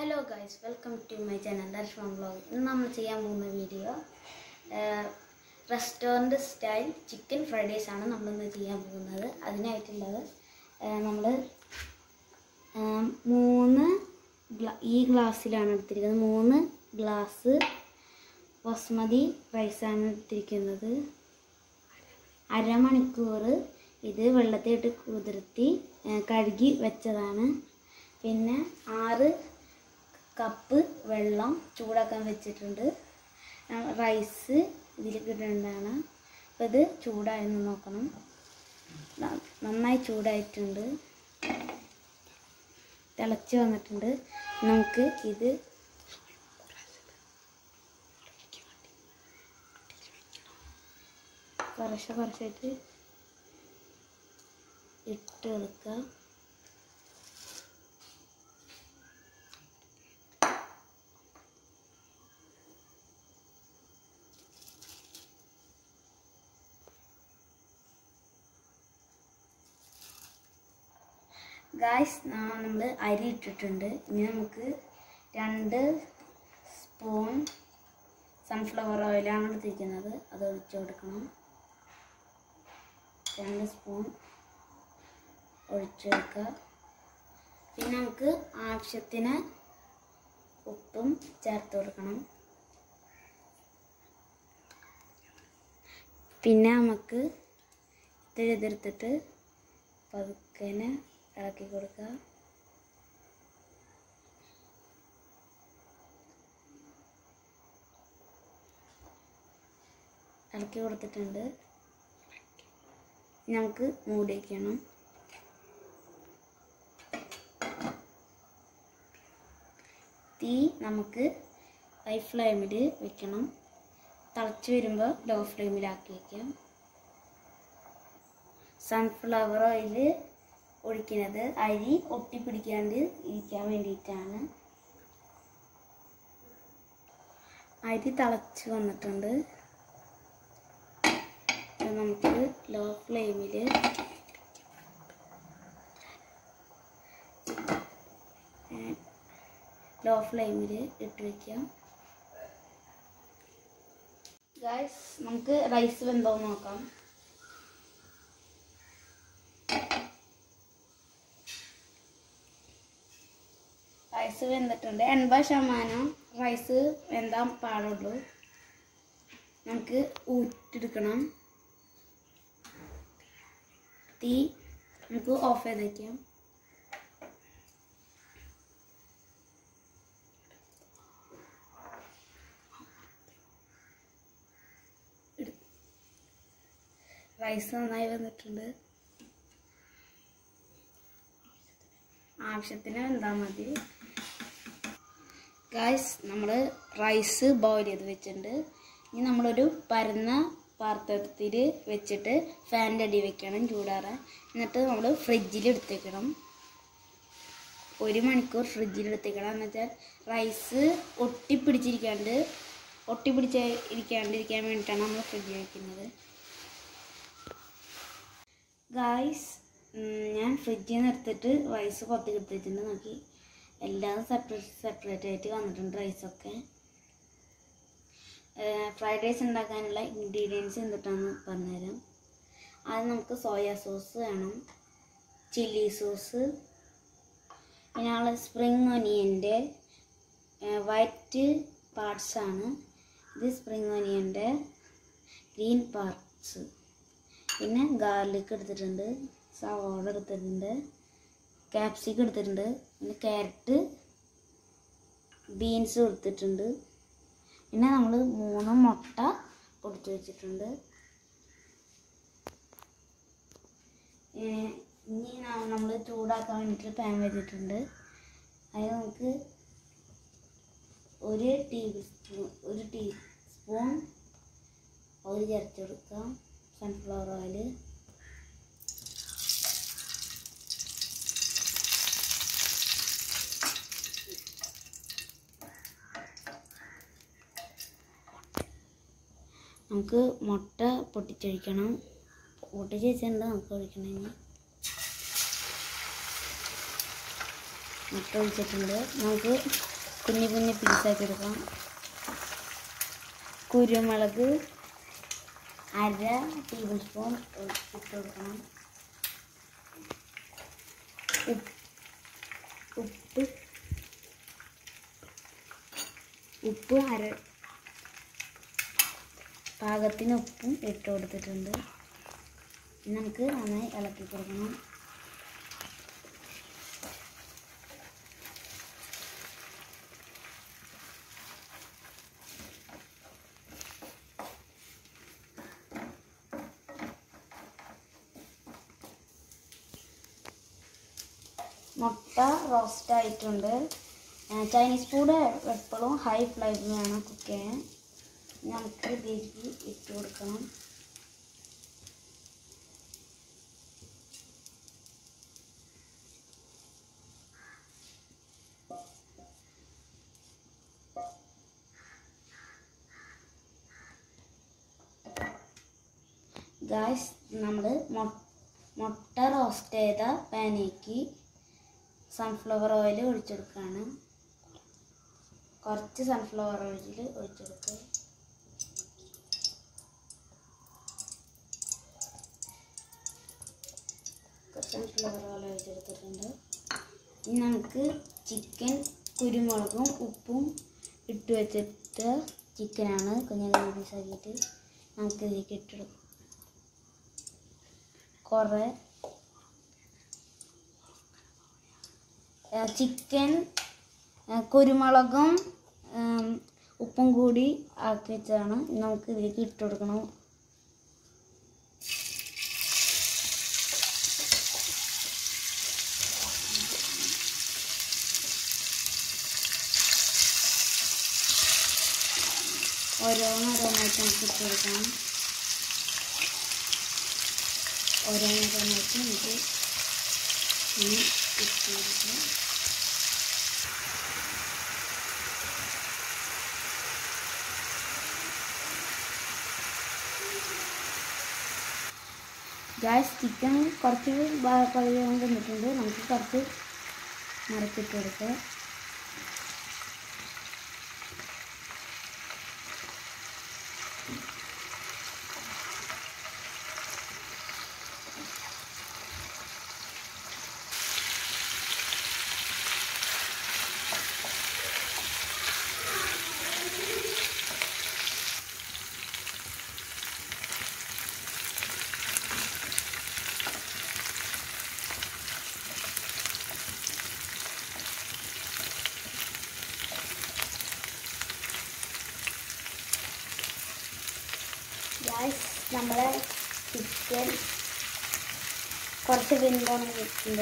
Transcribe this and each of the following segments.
Hello guys, welcome to my channel Darshman Vlog. ഇന്ന് നമ്മൾ ചെയ്യാൻ പോകുന്ന video restaurant style chicken fried rice ആണ് നമ്മൾ ഇന്ന് ചെയ്യാൻ പോകുന്നത്. അതിനായിട്ടുള്ളത് നമ്മൾ ഈ ഗ്ലാസ്സിലാണ് എടുത്തിരിക്കുന്നത്. 3 ഗ്ലാസ് ബസ്മതി റൈസാണ് എടുത്തിരിക്കുന്നത്. അരമണിക്കൂർ ഇത് വെള്ളത്തിലിട്ട് കുതിർത്തി കഴുകി വെച്ചതാണ്. പിന്നെ 6 കപ്പ് വെള്ളം ചൂടാക്കാൻ വെച്ചിട്ടുണ്ട്. റൈസ് ഇതിലേക്ക് ഇടേണ്ടതാണ്. അപ്പോൾ ഇത് ചൂടായെന്ന് നോക്കണം. നന്നായി ചൂടായിട്ടുണ്ട്, തിളച്ച് വന്നിട്ടുണ്ട്. നമുക്ക് ഇത് കുറച്ചായിട്ട് ഇട്ട് കൊടുക്കുക. ഗായ്സ്, നമ്മൾ അരി ഇട്ടിട്ടുണ്ട്. ഇനി നമുക്ക് 2 സ്പൂൺ സൺഫ്ലവർ ഓയിലാണ് എടുത്തിരിക്കുന്നത്. അത് ഒഴിച്ചു കൊടുക്കണം. 2 സ്പൂൺ ഒഴിച്ചു കൊടുക്കുക. പിന്നെ നമുക്ക് ആവശ്യത്തിന് ഉപ്പും ചേർത്ത് കൊടുക്കണം. പിന്നെ നമുക്ക് ഇതെടുത്തിട്ട് പതുക്കനെ ഇളക്കി കൊടുക്കുക. ഇളക്കി കൊടുത്തിട്ടുണ്ട്. നമുക്ക് മൂടി വയ്ക്കണം. തീ നമുക്ക് ഹൈ ഫ്ലെയിമിൽ വെക്കണം. തിളച്ച് വരുമ്പോൾ ലോ ഫ്ലെയിമിലാക്കി വയ്ക്കാം. സൺഫ്ലവർ ഓയിൽ ഒഴിക്കുന്നത് അരി ഒട്ടിപ്പിടിക്കാണ്ട് ഇരിക്കാൻ വേണ്ടിയിട്ടാണ്. അരി തിളച്ച് വന്നിട്ടുണ്ട്. നമുക്ക് ലോ ഫ്ലെയിമിൽ ഇട്ട് വയ്ക്കാം. ഗൈസ്, നമുക്ക് റൈസ് വെന്തോ നോക്കാം. റൈസ് വെന്തിട്ടുണ്ട്. 80% റൈസ് വെന്താൻ പാടുള്ളൂ. നമുക്ക് ഊറ്റിയെടുക്കണം. തീ നമുക്ക് ഓഫ് ചെയ്ത് വയ്ക്കാം. റൈസ് നന്നായി വന്നിട്ടുണ്ട്. ആവശ്യത്തിന് വെന്താൽ മതി. ഗായ്സ്, നമ്മൾ റൈസ് ബോയിൽ ചെയ്ത് വെച്ചിട്ടുണ്ട്. ഇനി നമ്മളൊരു പരന്ന പാത്രത്തിൽ വെച്ചിട്ട് ഫാനിൻ്റെ അടി വെക്കണം ചൂടാറാൻ. എന്നിട്ട് നമ്മൾ ഫ്രിഡ്ജിൽ എടുത്തേക്കണം. 1 മണിക്കൂർ ഫ്രിഡ്ജിൽ എടുത്തേക്കണം. എന്ന് വെച്ചാൽ റൈസ് ഒട്ടിപ്പിടിച്ചിരിക്കാണ്ടിരിക്കാൻ വേണ്ടിയിട്ടാണ് നമ്മൾ ഫ്രിഡ്ജിൽ വയ്ക്കുന്നത്. ഗായ്സ്, ഞാൻ ഫ്രിഡ്ജിൽ നിന്ന് എടുത്തിട്ട് റൈസ് പുറത്തേക്ക് എടുത്ത് വെച്ചിട്ടുണ്ട്. നോക്കി, എല്ലാം സെപ്പറേറ്റ് ആയിട്ട് വന്നിട്ടുണ്ട് റൈസൊക്കെ. ഫ്രൈഡ് റൈസ് ഉണ്ടാക്കാനുള്ള ഇൻഗ്രീഡിയൻസ് എന്തിട്ടാണെന്ന് പറഞ്ഞുതരാം. ആദ്യം നമുക്ക് സോയാ സോസ് വേണം, ചില്ലി സോസ്, പിന്നെ സ്പ്രിംഗ് ഒനിയൻ്റെ വൈറ്റ് പാർട്സാണ്. ഇത് സ്പ്രിംഗ് ഒനിയൻ്റെ ഗ്രീൻ പാർട്സ്. പിന്നെ ഗാർലിക് എടുത്തിട്ടുണ്ട്, സവാള എടുത്തിട്ടുണ്ട്, ക്യാപ്സിക്കം എടുത്തിട്ടുണ്ട്, പിന്നെ ക്യാരറ്റ്, ബീൻസ് എടുത്തിട്ടുണ്ട്. പിന്നെ നമ്മൾ 3 മുട്ട പൊടിച്ച് വെച്ചിട്ടുണ്ട്. ഇനി നമ്മൾ ചൂടാക്കാൻ വേണ്ടിയിട്ട് പാൻ വെച്ചിട്ടുണ്ട്. അതിൽ നമുക്ക് 1 ടീസ്പൂൺ ഓയിൽ ചേർത്ത് കൊടുക്കാം. Sunflower oil. നമുക്ക് മുട്ട പൊട്ടിച്ചൊഴിക്കണം. പൊട്ടിച്ചൊഴിച്ചിട്ടുണ്ട്. നമുക്ക് ഒഴിക്കണമെങ്കിൽ മുട്ട ഒഴിച്ചിട്ടുണ്ട്. നമുക്ക് കുഞ്ഞു കുഞ്ഞു പീസാക്കി എടുക്കാം. കുരുമുളക് 1/2 ടേബിൾ സ്പൂൺ ഇട്ട് കൊടുക്കണം. ഉപ്പ് പാകത്തിന് ഉപ്പും ഇട്ട് കൊടുത്തിട്ടുണ്ട്. നമുക്ക് നന്നായി ഇളക്കി കൊടുക്കണം. മുട്ട റോസ്റ്റ് ആയിട്ടുണ്ട്. ചൈനീസ് ഫുഡ് എപ്പോഴും ഹൈ ഫ്ലെയിമിലാണ് കുക്ക് ചെയ്യാൻ. നമുക്ക് ഇതിലേക്ക് ഇട്ട് കൊടുക്കണം. ഗായ്സ്, നമ്മൾ മുട്ട റോസ്റ്റ് ചെയ്ത പാനിലേക്ക് സൺഫ്ലവർ ഓയിൽ ഒഴിച്ചെടുക്കുകയാണ്. കുറച്ച് സൺഫ്ലവർ ഓയിൽ ഒഴിച്ചെടുക്കുക. സൺഫ്ലവർ ഓയിൽ ഒഴിച്ചെടുത്തിട്ടുണ്ട്. ഇനി നമുക്ക് ചിക്കൻ കുരുമുളകും ഉപ്പും ഇട്ട് വെച്ചിട്ട് ചിക്കനാണ് കുഞ്ഞു കുഞ്ഞു പീസാക്കിയിട്ട് നമുക്ക് ഇതിലേക്ക് ഇട്ടെടുക്കും. കുറേ ചിക്കൻ കുരുമുളകും ഉപ്പും കൂടി ആക്കി വെച്ചതാണ്. നമുക്ക് ഇതിലേക്ക് ഇട്ട് കൊടുക്കണം. ഓരോന്നായിട്ട് നമുക്ക് ഇട്ട് കൊടുക്കണം. ഓരോന്നായിട്ട് നമുക്ക് ഇട്ട് കൊടുക്കാം. ഗായ്സ്, ചിക്കൻ കുറച്ച് പകുതിയാൻ തന്നിട്ടുണ്ട്. നമുക്ക് കുറച്ച് മറച്ചിട്ട് കൊടുക്കുക. ഗായ്സ്, നമ്മളെ ചിക്കൻ കുറച്ച് വെന്തോണം വെച്ചിട്ടുണ്ട്.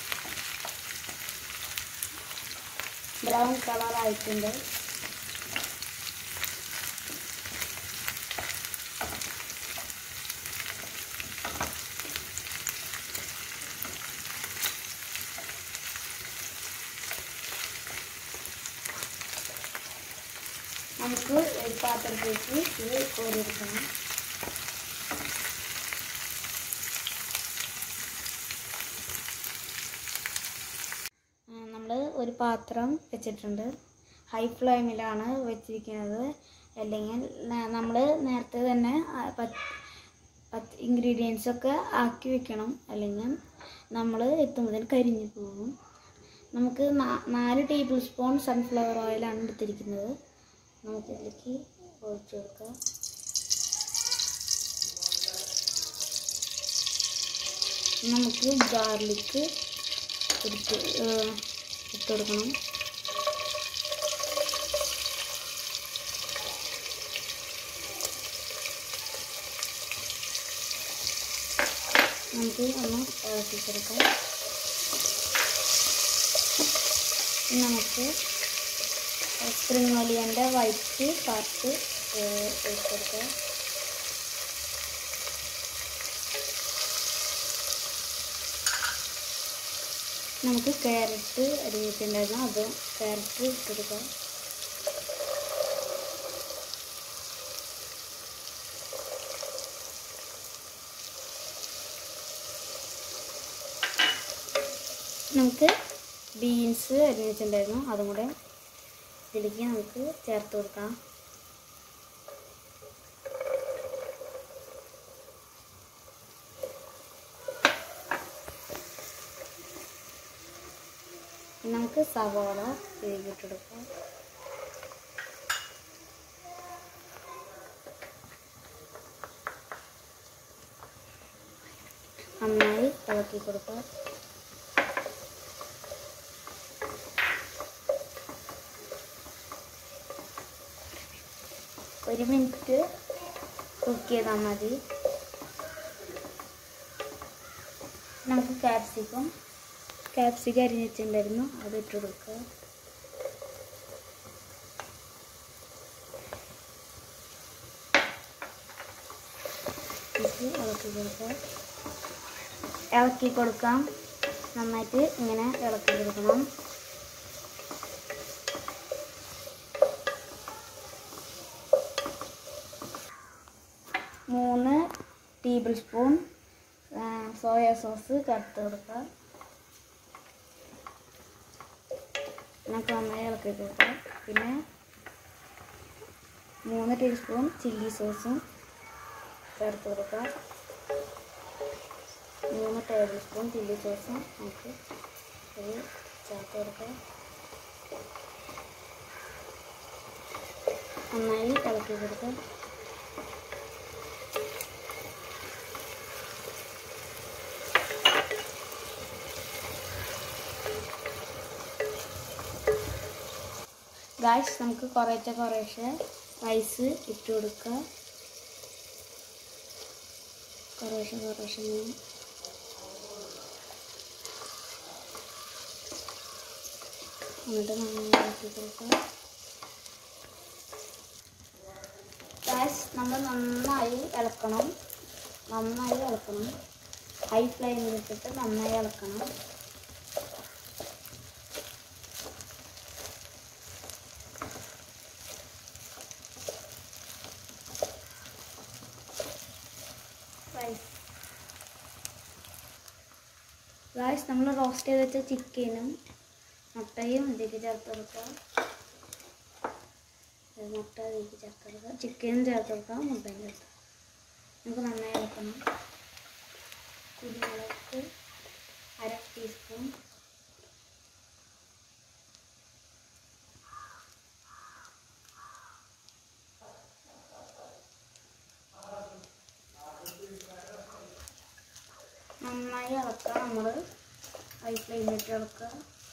ബ്രൗൺ കളറായിട്ടുണ്ട്. നമുക്ക് ഒരു പാത്രത്തിലേക്ക് ഇത് കോരിയെടുക്കണം. നമ്മൾ ഒരു പാത്രം വെച്ചിട്ടുണ്ട്. ഹൈ ഫ്ലെയിമിലാണ് വെച്ചിരിക്കുന്നത്. അല്ലെങ്കിൽ നമ്മൾ നേരത്തെ തന്നെ ഇൻഗ്രീഡിയൻസൊക്കെ ആക്കി വെക്കണം. അല്ലെങ്കിൽ നമ്മൾ എത്തുമ്പോൾ കരിഞ്ഞു പോകും. നമുക്ക് 4 ടേബിൾ സ്പൂൺ സൺഫ്ലവർ ഓയിലാണ് എടുത്തിരിക്കുന്നത്. നമുക്കിതിലേക്ക് ഒഴിച്ചു കൊടുക്കാം. നമുക്ക് ഗാർലിക്ക് ഇട്ട് കൊടുക്കണം. നമുക്ക് ഒന്ന് ഇളക്കിക്കൊടുക്കാം. നമുക്ക് സ്പ്രിംഗ് ഒനിയൻ്റെ വൈറ്റ് പാർട്ട് ഒഴിച്ചെടുക്കാം. നമുക്ക് ക്യാരറ്റ് അരിഞ്ഞിട്ടുണ്ടായിരുന്നു. അത് ക്യാരറ്റ് ഇട്ടെടുക്കാം. നമുക്ക് ബീൻസ് അരിഞ്ഞിട്ടുണ്ടായിരുന്നു. അതും കൂടെ ഇതിലേക്ക് നമുക്ക് ചേർത്ത് കൊടുക്കാം. നമുക്ക് സവാള കഴുകിയിട്ടെടുക്കാം. നന്നായി ഇളക്കി കൊടുക്കാം. ഒരു മിനിറ്റ് കുക്ക് ചെയ്താൽ മതി. നമുക്ക് ക്യാപ്സിക്കം അരിഞ്ഞ് വെച്ചിട്ടുണ്ടായിരുന്നു, അത് ഇട്ട് കൊടുക്കുക. ഇളക്കി കൊടുക്കാം. നന്നായിട്ട് ഇങ്ങനെ ഇളക്കി കൊടുക്കണം. മൂന്ന് ടേബിൾ സ്പൂൺ സോയാ സോസ് ചേർത്ത് കൊടുക്കുക. നമുക്ക് നന്നായി ഇളക്കി കൊടുക്കാം. പിന്നെ 3 ടീസ്പൂൺ ചില്ലി സോസും ചേർത്ത് കൊടുക്കാം. 3 ടേബിൾ സ്പൂൺ ചില്ലി സോസും നമുക്ക് ചേർത്ത് കൊടുക്കാം. നന്നായി ഇളക്കി കൊടുക്കാം. ഗായ്സ്, നമുക്ക് കുറേശ്ശെ റൈസ് ഇട്ട് കൊടുക്കുക. കുറേശ്ശെ എന്നിട്ട് നന്നായി ഇട്ട് കൊടുക്കുക. ഗായ്സ്, നമ്മൾ നന്നായി ഇളക്കണം. ഹൈ ഫ്ലെയിമിൽ ഇട്ടിട്ട് നന്നായി ഇളക്കണം. ഗായ്സ്, നമ്മൾ റോസ്റ്റ് ചെയ്ത് വെച്ച ചിക്കനും മുട്ടയും ഇതിലേക്ക് ചേർത്ത് കൊടുക്കാം. മുട്ട ഇതിലേക്ക് ചേർത്ത് കൊടുക്കാം. ചിക്കനും ചേർത്ത് കൊടുക്കാം. മുട്ടയും ചേർത്ത് നമുക്ക് നന്നായി ഇളക്കണം. കുരുമുളക് 1/2 ടീസ്പൂൺ. നന്നായി ഇളക്കുക. നമ്മൾ ഹൈ ഫ്ലെയിമിലിട്ട് ഇളക്കുക.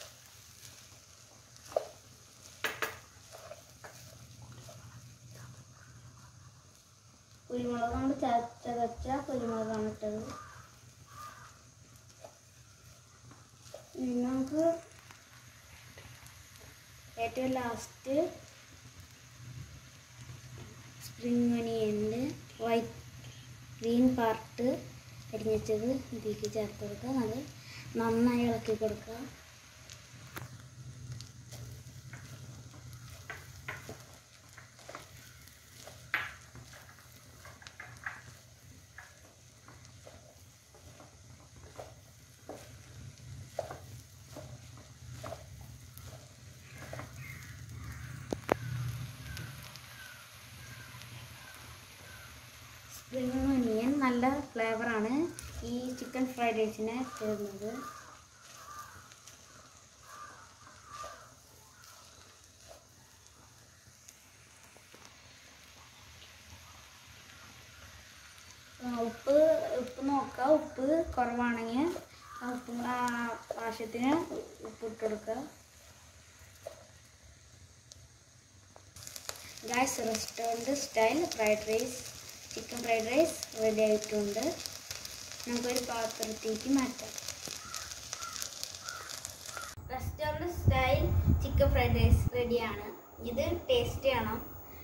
കുരുമുളക് കൊണ്ട് ചതച്ച കുരുമുളകാണ് ഇട്ടത്. നമുക്ക് ഏറ്റവും ലാസ്റ്റ് സ്പ്രിംഗ് ഒനിയൻ്റെ ഗ്രീൻ പാർട്ട് അരിഞ്ഞത് ഇതിലേക്ക് ചേർത്ത് കൊടുക്കുക. അത് നന്നായി ഇളക്കി കൊടുക്കുക. സ്പ്രിംഗ് ഒനിയൻ നല്ല ഫ്ലേവറാണ് ഈ ചിക്കൻ ഫ്രൈഡ് റൈസിനെ തരുന്നത്. ഉപ്പ് നോക്കുക. ഉപ്പ് കുറവാണെങ്കിൽ ആവശ്യത്തിന് ഉപ്പിട്ട് കൊടുക്കുക. Guys, restaurant style chicken fried rice ready ആയിട്ടുണ്ട്. നമുക്കൊരു പാത്രത്തേക്ക് മാറ്റാം. Restaurant style chicken fried rice റെഡിയാണ്. ഇത് ടേസ്റ്റ് ചെയ്യണം.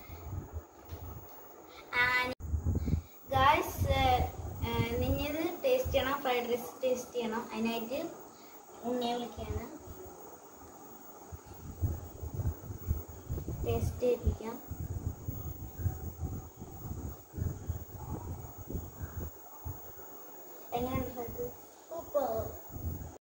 ഗായ്സ്, നിന്നത് ടേസ്റ്റ് ചെയ്യണം. ഫ്രൈഡ് റൈസ് ടേസ്റ്റ് ചെയ്യണം. അതിനായിട്ട് ഉണ്ണിയെ വിളിക്കുകയാണ്. ടേസ്റ്റ് ചെയ്യിപ്പിക്കാം.